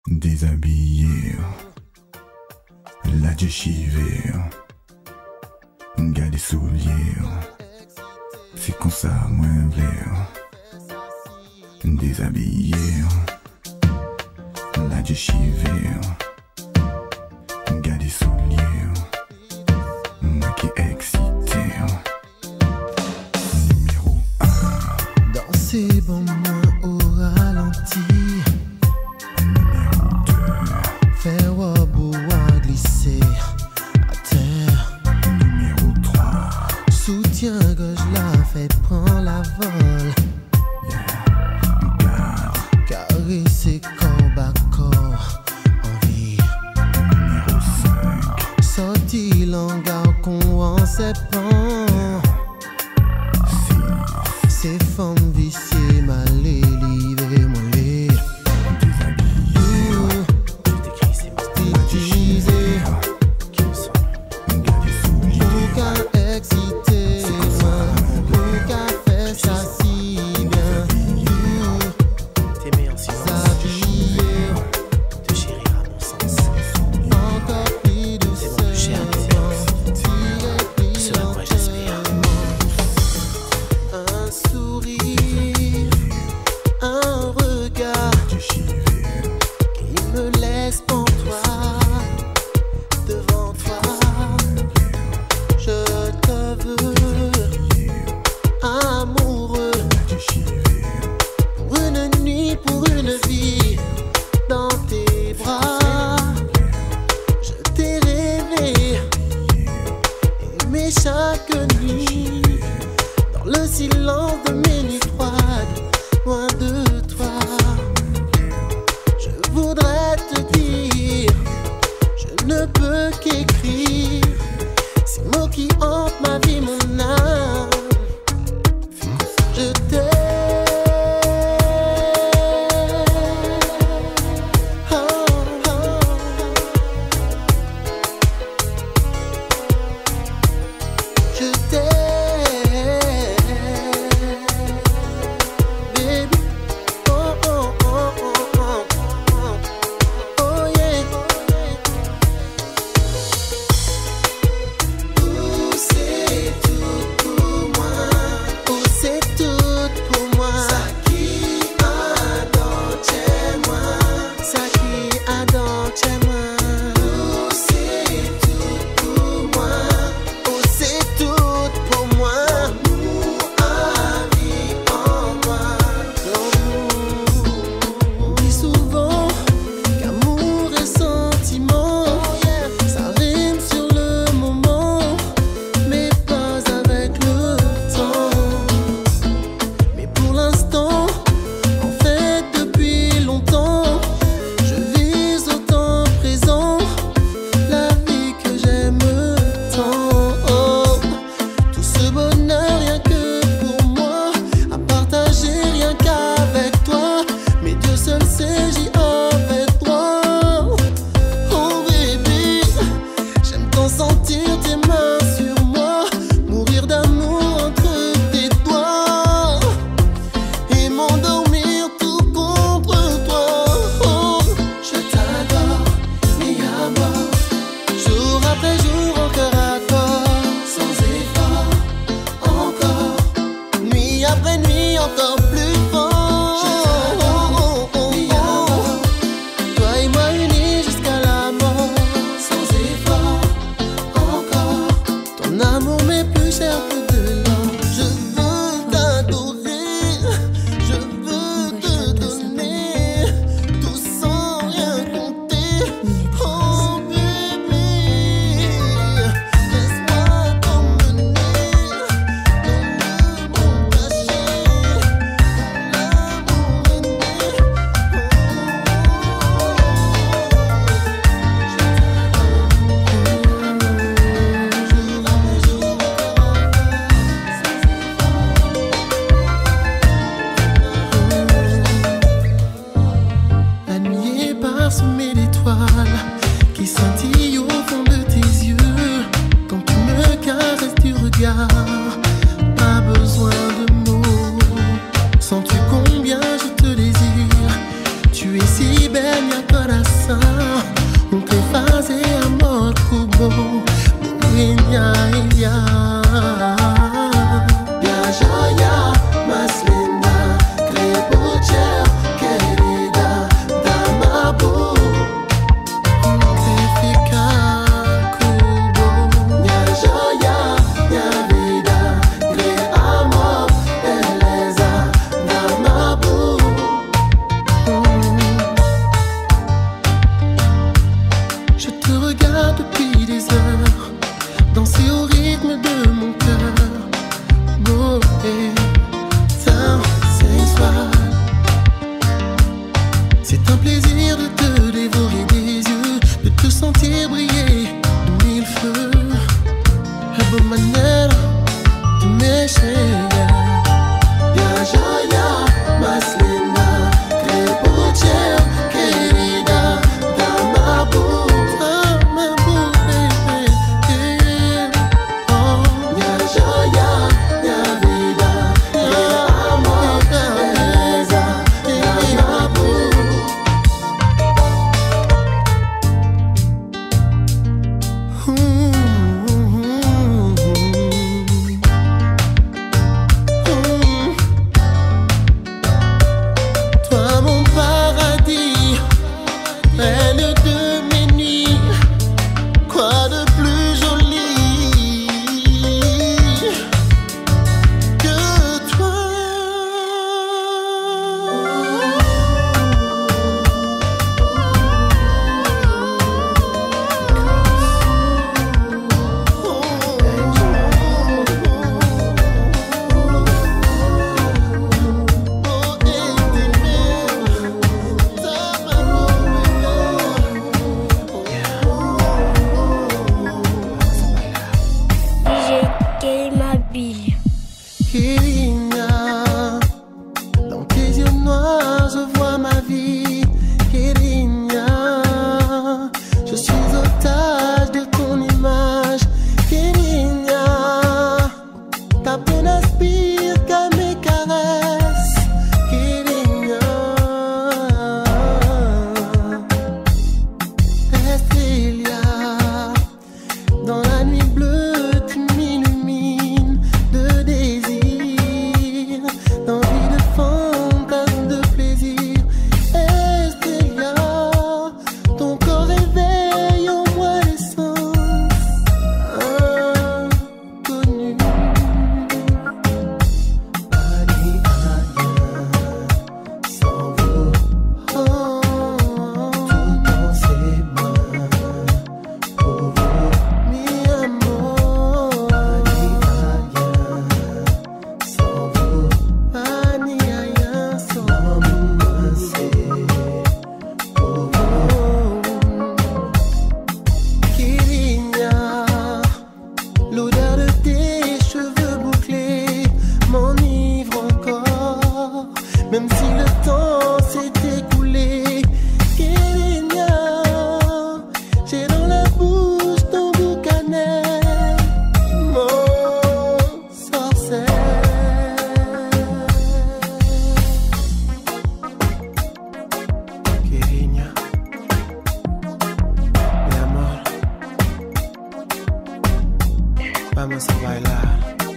Déshabillé, la déchivé, gars des souliers, c'est comme ça, moins vert. Déshabillé, la déchivé, gars des souliers, moi qui est excité. Numéro 1. Danser bon moins au ralenti. Faire wabou à glisser à terre. Numéro 3. Soutien gauche la fait prendre la vol. Caresser corps à corps en vie. Numéro 5. Sorti l'hangar qu'on en s'épand. 6. Ces femmes viciées mal élevées mollet. Chaque nuit, dans le silence de mes nuits froides, loin de toi, je voudrais te dire, je ne peux qu'écrire ces mots qui hantent ma vie, mon âme. Je t'aime. Pas besoin de mots. Sens-tu combien je te désire? Tu es si belle, mi corazón. reine de mes nuits. Quoi de plus joli que toi? Kirinya, dans tes yeux noirs je vois ma vie. Kirinya, je suis otage de ton image. Kirinya, ta peau n'aspire qu'à mes caresses. Kirinya, Estrella, dans la nuit bleue tu m'illumines de désir, d'envie de fantasme, de plaisir. Estrella, ton corps réveille en moi l'essence inconnue. Allez, sans vous, tout dans ses mains. Pour vous, mi amor, sans vous, pas ni rien sans moi, c'est pour vous. Kirinya, l'odeur de tes cheveux bouclés m'enivre encore, même si le temps s'est écoulé. Kirinya, j'ai dans la bouche ton goût cannelle, mon sorcelle. Kirinya, mi amor, vamos a bailar.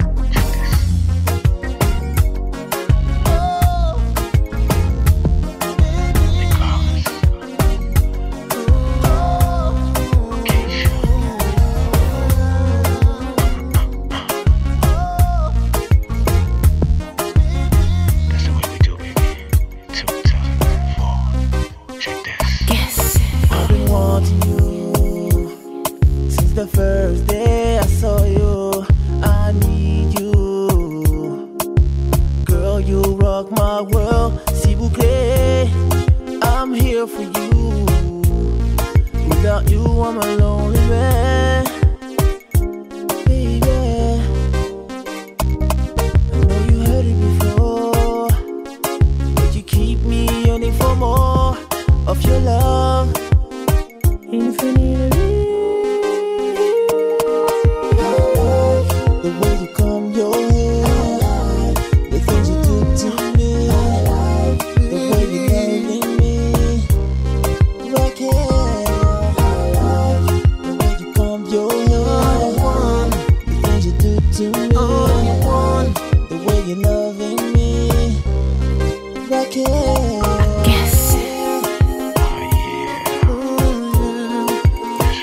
That's the way we do, baby. 2004. Check this. I've been wanting you since the first day I saw you. I need you, girl. You rock my world. S'il vous plaît, I'm here for you. Without you, I'm a lonely man, baby. I know you heard it before, but you keep me yearning for more of your love. Infinitely. The way you comb your hair, the things you do to me, the way you loving me, right here. The way you comb your hair, the things you do to me, the way you loving me, right here. Oh yeah.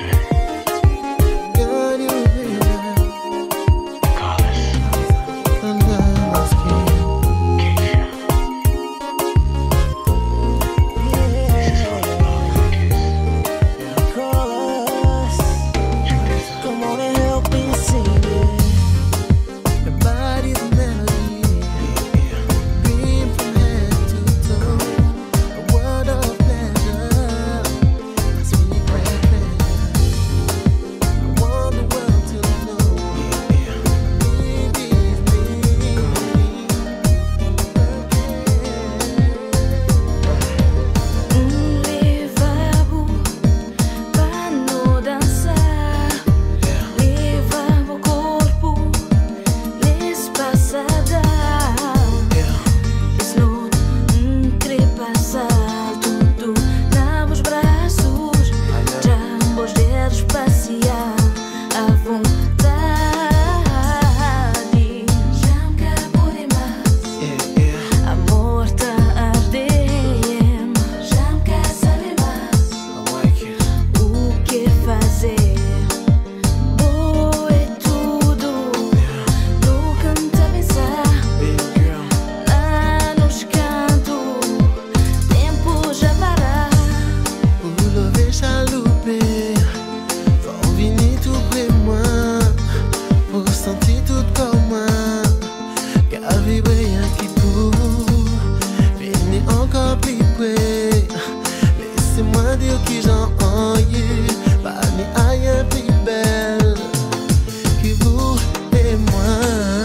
qui j'en eu, pas ni ailleurs plus belle que vous et moi.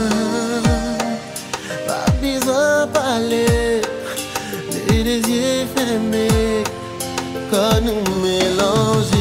Pas besoin de parler, les yeux fermés, quand nous mélangeons.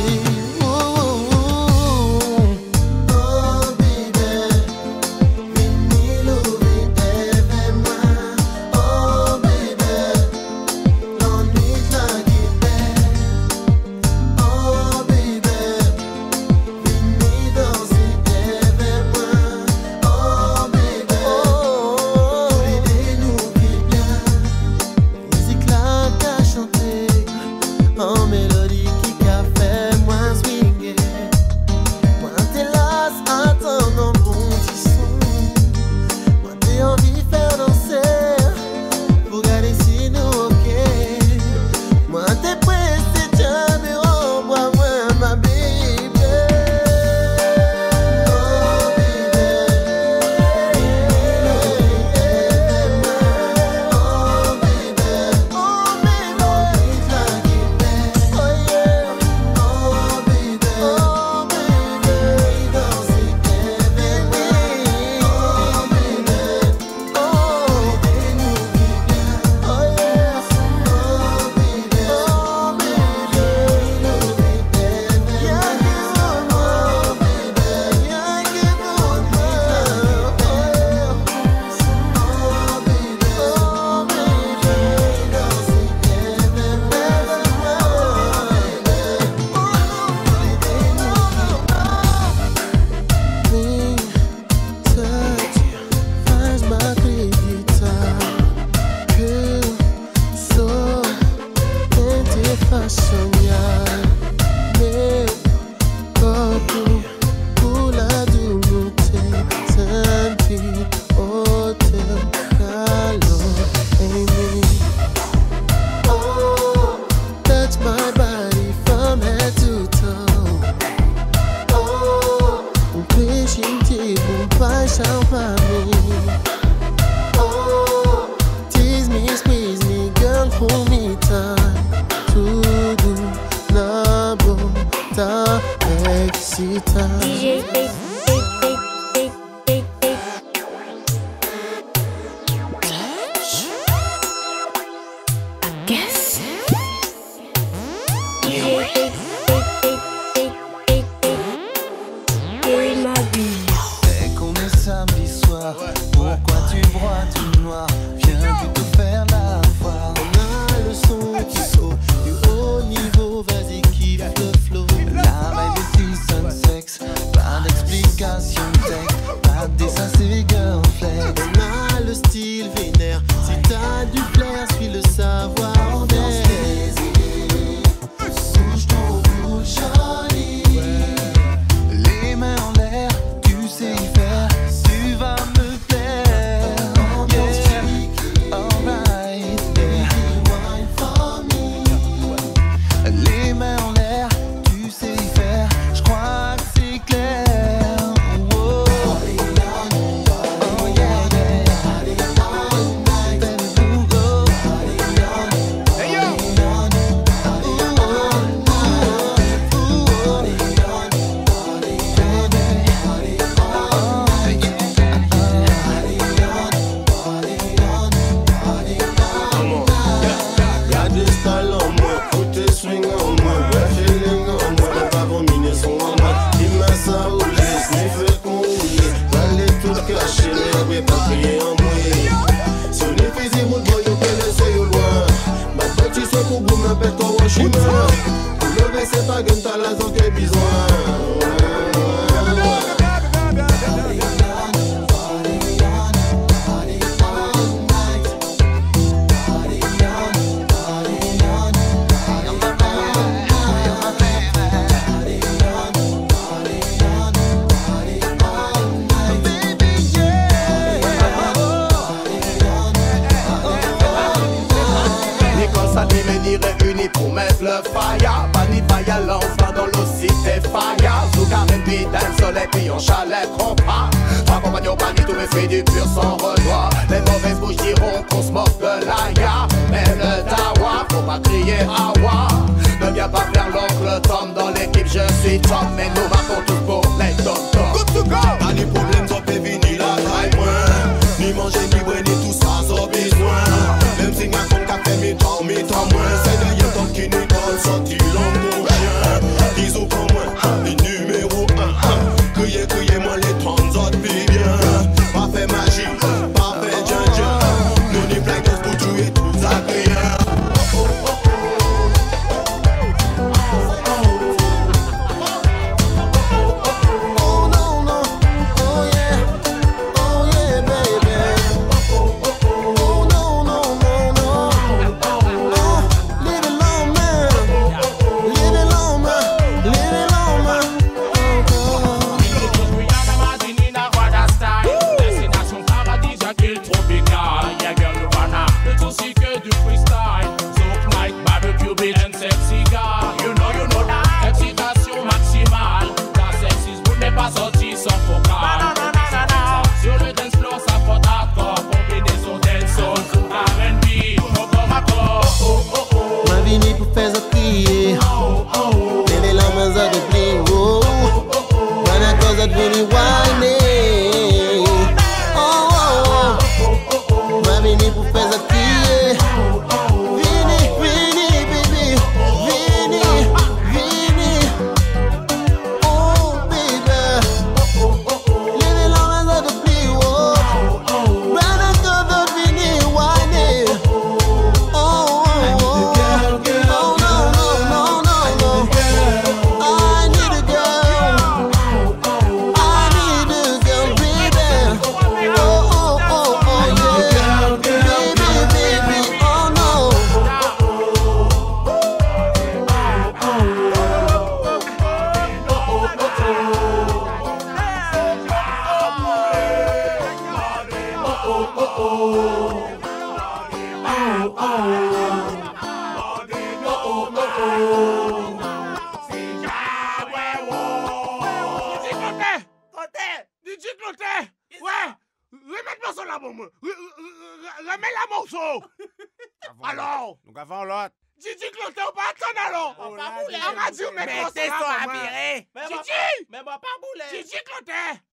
Ne viens pas faire le tom dans l'équipe, je suis top. Mais nous marquons tous pour les tom-tom. Good to go. Pas de problème, ça peut venir la taille moins. Ni manger, ni boire, ni tout ça, ça besoin. Même si y'a qu'on café, mais tant moins. C'est d'ailleurs tant qui n'est pas sorti l'homme pour rien. Ils ont pour moi, les numéros 1. Criez-moi les 30 autres, puis bien. Pas fait magie, pas fait djun-djun. Nous n'y plaquons pour tuer tout ça, rien. Remets la morceau. Alors, nous avons l'autre. Didi Clotet, on va attendre alors. On va bouler. On va dire, mais ça à virer. Didi! Mais pas bouler. Didi Clotet.